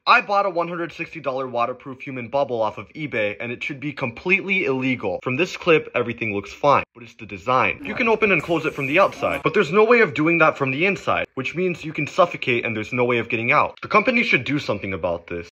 I bought a $160 waterproof human bubble off of eBay, and it should be completely illegal. From this clip, everything looks fine, but it's the design. You can open and close it from the outside, but there's no way of doing that from the inside, which means you can suffocate and there's no way of getting out. The company should do something about this.